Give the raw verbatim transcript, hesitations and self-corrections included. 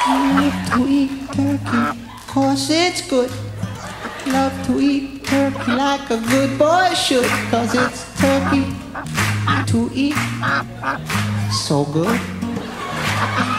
Love to eat turkey, cause it's good. Love to eat turkey like a good boy should, cause it's turkey to eat so good.